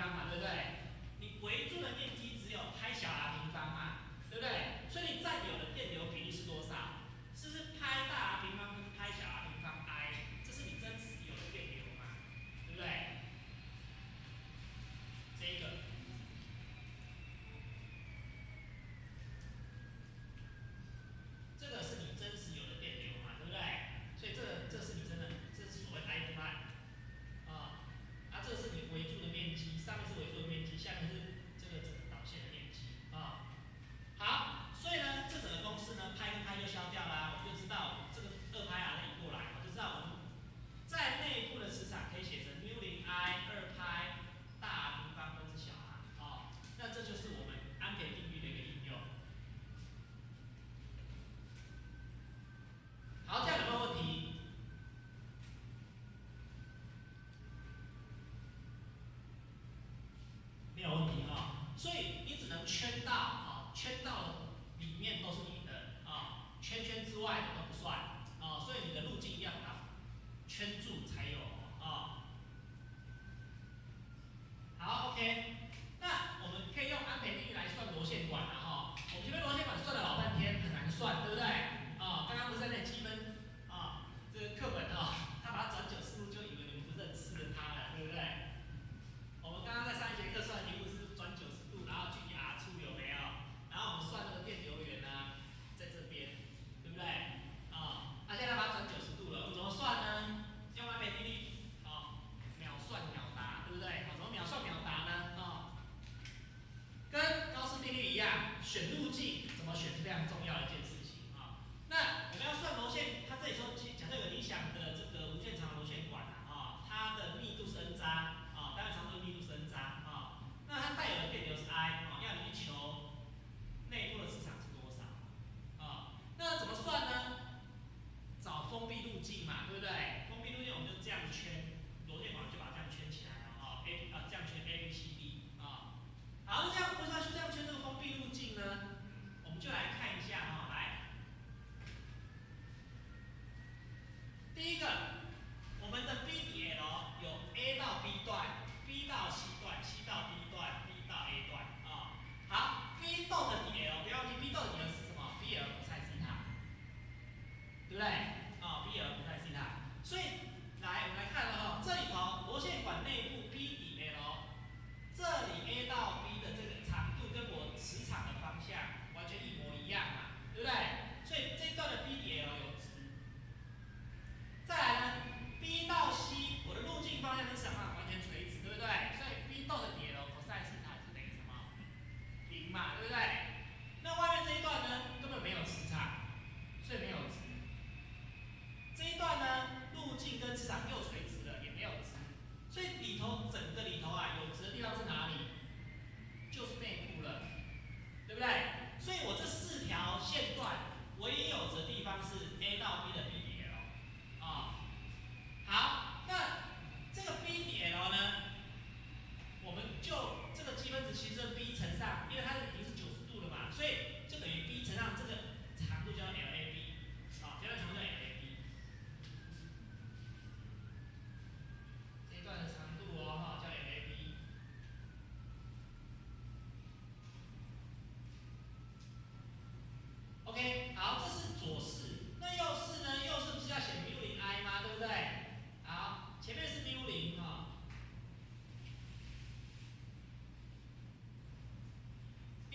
方嘛，对不对？你围住的面积只有拍小 r 平方嘛，对不对？所以你占有的电流比例是多少？是不是拍大 r 平方跟拍小 r 平方 I？ 这是你真实有的电流嘛，对不对？这一个。这个是你真实有的电流嘛，对不对？所以这是你真的，这是所谓 I prime 这个是你围住的面积，上面是围住的面积，下面是这个整个导线的面积好，所以呢，这整个公式呢，拍跟拍就消掉啦，我们就知道这个2拍 r 移过来，我就知道我们在内部的磁场可以写成 μ0 I 2拍大 R 平方分之小 r 那这就是我们安培定律的一个应用。好，这样有没有问题？没有问题所以你只能圈到圈到里面都是你的圈圈之外的都不算所以你的路径要把它圈住才有好 ，OK。那我们可以用安培定律来算螺线管我们前面螺线管算了老半天，很难算，对不对？刚刚不是在那积分这个课本他把它转90度，就以为你们不认识它了，对不对？我们刚刚在上一节课算题目是转90度，然后距离 r 处有没有？然后我们算那个电流源在这边，对不对？那现在把它转90度了，我们怎么算呢？用安培定律秒算秒答，对不对？怎么秒算秒答呢？跟高斯定律一样，选路径怎么选是非常重要的一件事情那我们要算螺线，它这里说，假设有理想的这个无限长的螺线管它的密度是 n 扎单元长度的密度是 n 扎那它带有的电流是 I 要你去求内部的磁场是多少那怎么算呢？找封闭路径嘛，对不对？封闭路径我们就这样圈，螺线管就把它这样圈起来了这样圈 A B C D 好，那这样为什么要这样圈这个封闭路径呢？我们就来看一下来，第一个，我们的 BDL 有 A 到 B 段 ，B 到 C 段 ，C 到 D 段 ，D 到 A 段好 ，B 栋的 DL， 不要忘记 B 栋的 DL 是什么 ？BL 不塞西塔，对不对？BL 不塞西塔，所以来我们来看了这里头螺线管内部 BDL， 这里 A 到 B 的这个长度跟我磁场的方向完全一模一样嘛，对不对？所以这段的 BDL 有值。再来呢 ，B 到 C， 我的路径方向跟磁场完全垂直，对不对？所以 B 栋的 DL cos 西塔是等于什么？0嘛，对不对？那外面这一段呢，根本没有磁场，所以没有值。这一段呢，路径跟磁场又垂直了，也没有值。所以里头整个里头有值的地方是哪里？就是内部了，对不对？所以我这4条线段唯一有值的地方是 A 到 B 的 BDL。好，那这个 BDL 呢，我们就这个积分值其实是 B 乘上，因为它已经是90度了嘛，所以就等于 B 乘上这个长度叫 LAB， 这段长度叫 LAB， 这一段的长度叫 LAB。OK， 好，这是左式，那右式呢？右式不是要写 μ0 I 吗？对不对？好，前面是 μ0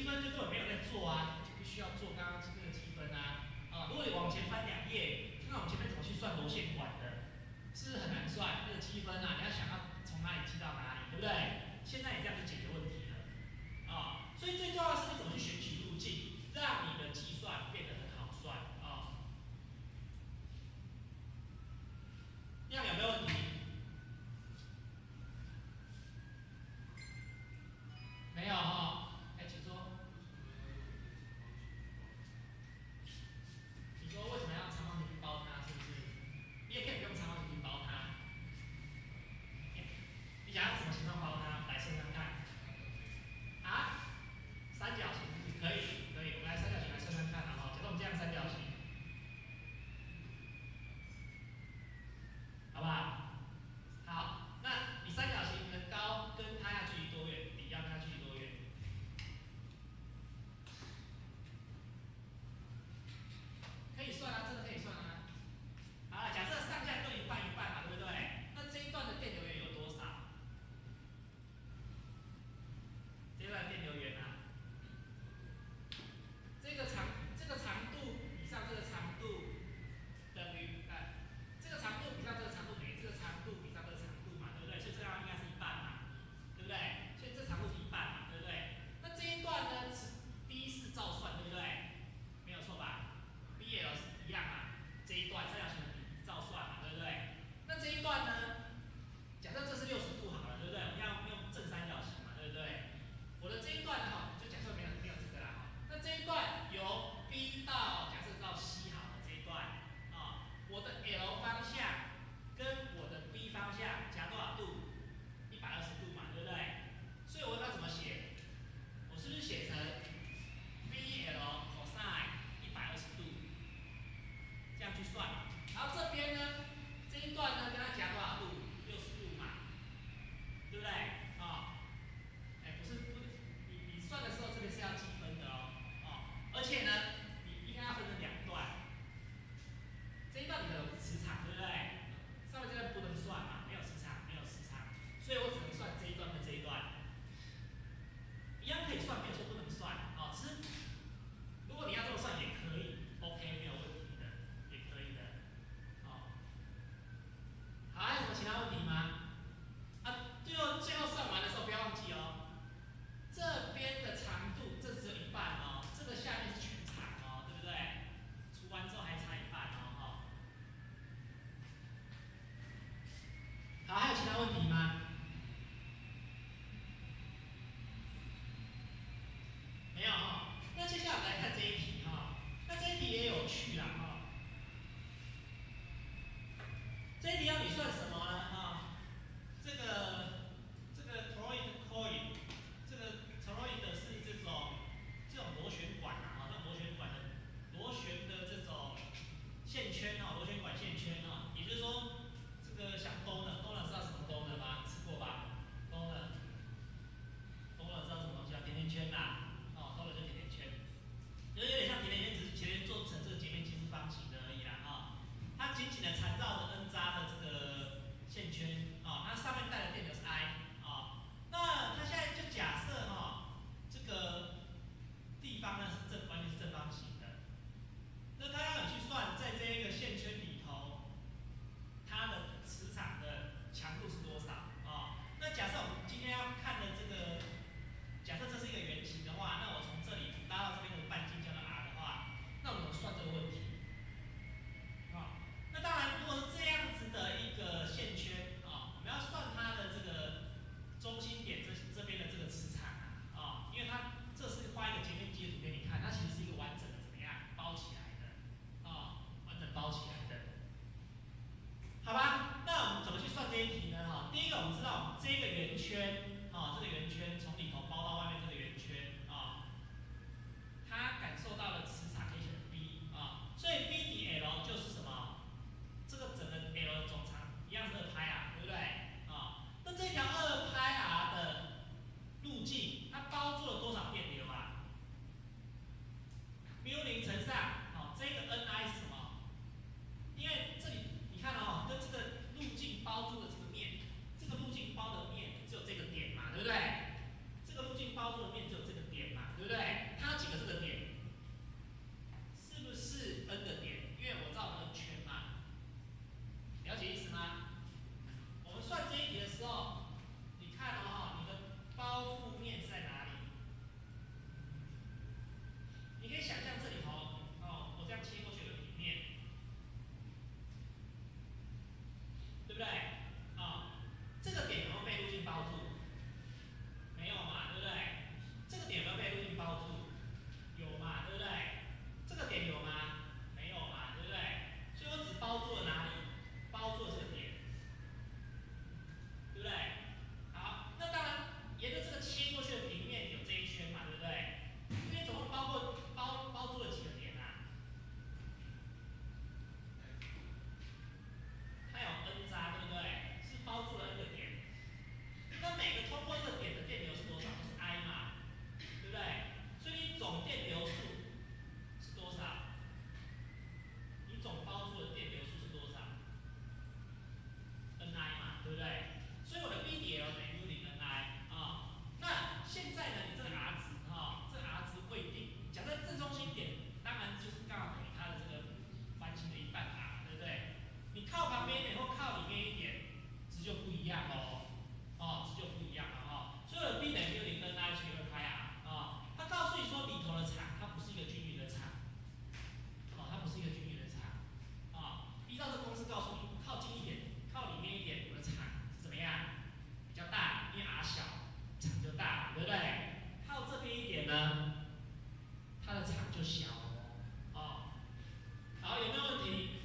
积分就根本没有在做啊，就不需要做刚刚这个积分啊。如果你往前翻2页，那我们前面怎么去算螺线管的？是不是很难算？那个积分啊，你要想要从哪里积到哪里，对不对？现在你这样就解决问题了。所以最重要的是你怎么去选取路径，让你的计算变得很好算这样有没有问题？没有请说。你说为什么要长方形去包它？是不是？你也可以不用长方形去包它。你想要什么形状包它？来试试看。 呢，它的场就小哦。哦，好，有没有问题？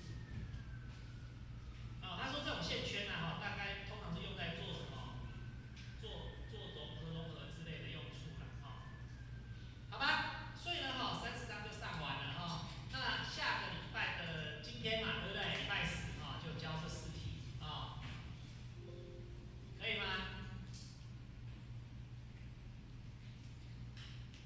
哦，他说这种线圈啊，哈，大概通常是用在做什么？做融合之类的用处啦，哈。好吧，所以呢，哈，30章就上完了哈。那下个礼拜的今天嘛，对不对？礼拜10哈，就教这4题啊，可以吗？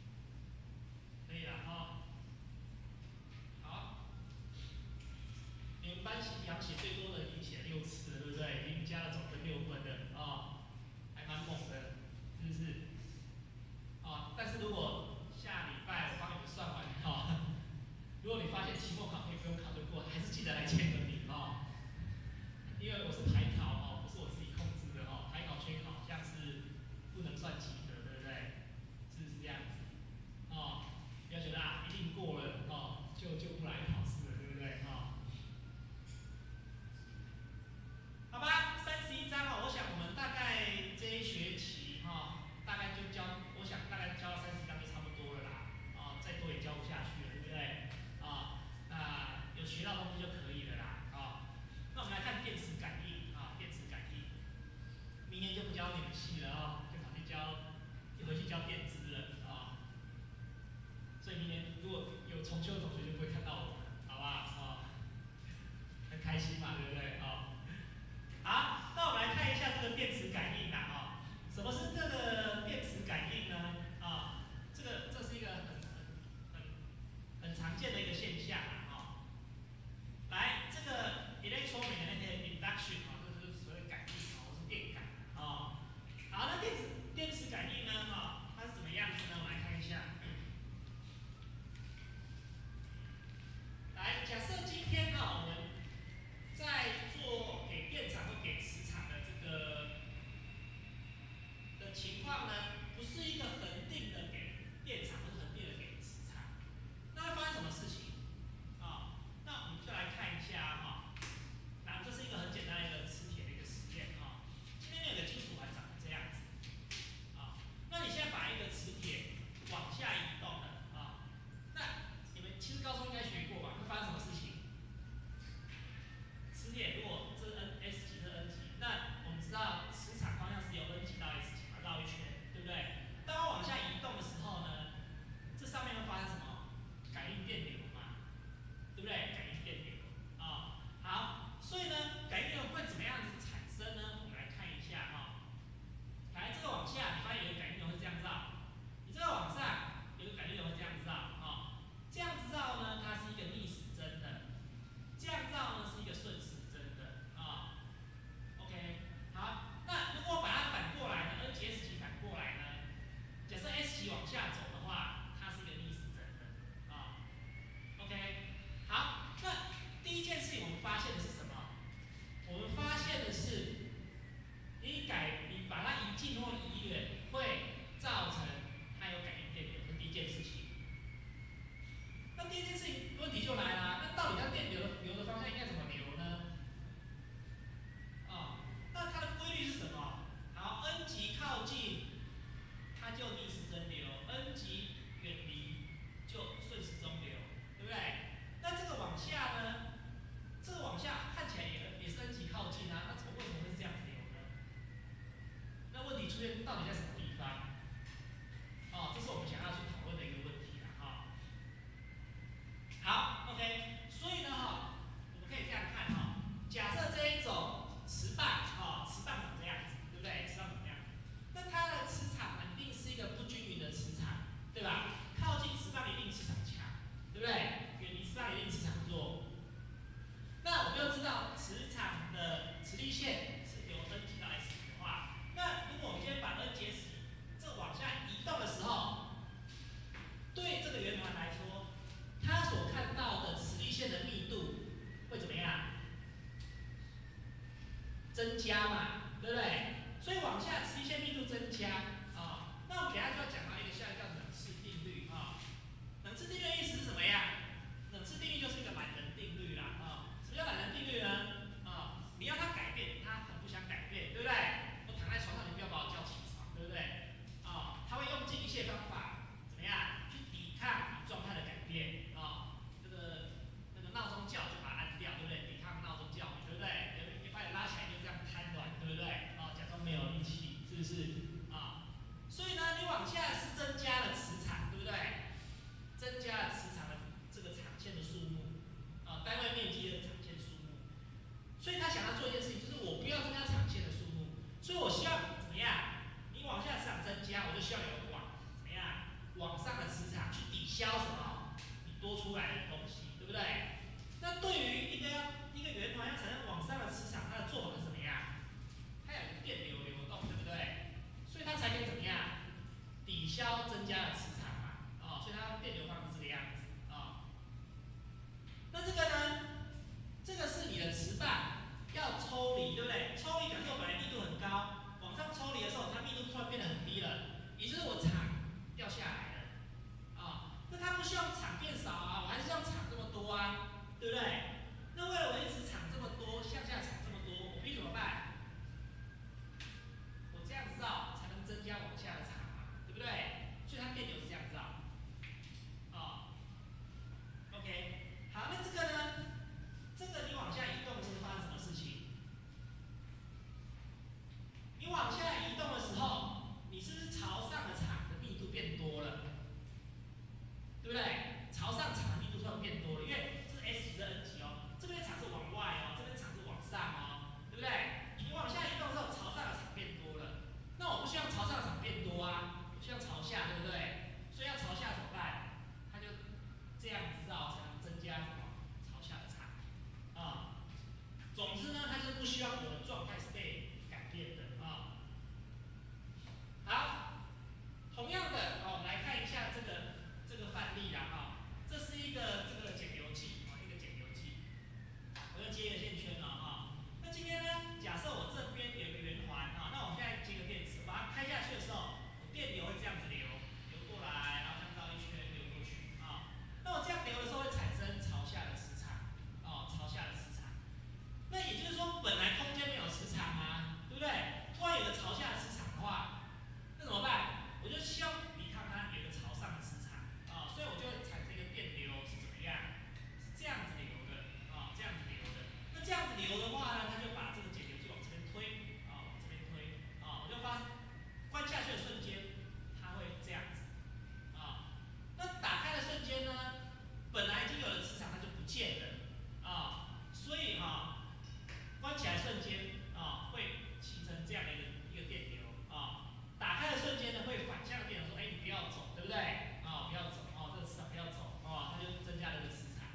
往上的磁场去抵消什么？你多出来的东西，对不对？那对于一个圆团要产生往上的磁场，它的做法是怎么样？它有个电流流动，对不对？所以它才可以怎么样？抵消增加的磁场嘛，所以它电流方是这个样子那这个呢？这个是你的磁棒要抽离，对不对？抽离，假设我本来密度很高，往上抽离的时候，它密度突然变得很低了，也就是我场掉下来了那它不希望场变少我还是希望场这么多对不对？那为了维持场这么多，向下场这么多，我必须怎么办？我这样子绕才能增加往下的场对不对？所以它电流是这样绕OK， 好，那这个呢？这个你往下移动是发生什么事情？你往下移动的时候，你是不是朝上的场的密度变多了？对不对？朝上场的密度突然变多了，因为这是 S 级是 N 级这边场是往外这边场是往上对不对？你往下移动之后，朝上的场变多了，那我不希望朝上的场变多我希望朝下，对不对？所以要朝下怎么办？它就这样子绕，才能增加什么？朝下的场总之呢，它就是不希望我的状态是被改变的好，同样的我们来看一下这个范例这是一个这个减流计一个减流计，我又接一个线圈了那今天呢，假设我这边有一个圆环那我现在接个电池，把它开下去的时候，我电流会这样子流过来，然后这样绕一圈流过去那我这样流的时候会产生朝下的磁场朝下的磁场。那也就是说，本来空间没有磁场对不对？突然有个朝下的磁场的话，那怎么办？我就希望抵抗它有一个朝上的磁场所以我就会产生一个电流是怎么样？是这样子流的这样子流的。那这样子流的话呢，它就把这个减流计往这边推往这边推我就发关下去的瞬间，它会这样子那打开的瞬间呢，本来已经有的磁场它就不见了所以关起来瞬间会形成这样的一个电流打开的瞬间呢，会反向电流说，你不要走，对不对不要走这个磁场不要走它就增加了一个磁场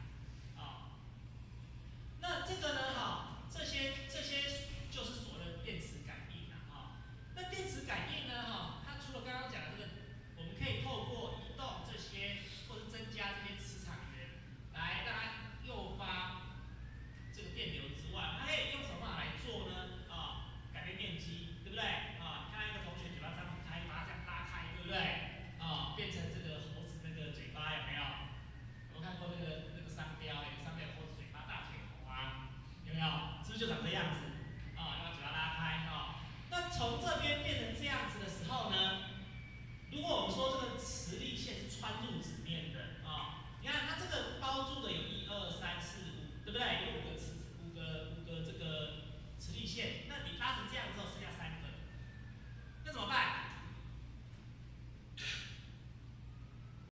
那这个呢这些就是所谓的电磁感应那电磁感应呢它除了刚刚讲的这个，我们可以透过移动这些或者增加这些磁场源来让它诱发这个电流之外，它可以用什么办法来做呢？改变面积，对不对？你看一个同学嘴巴张很开，把它这样拉开，对不对？变成这个猴子那个嘴巴有没有？有没有看过那个商标？有个商标猴子嘴巴大嘴猴有没有？是不是就长这样子？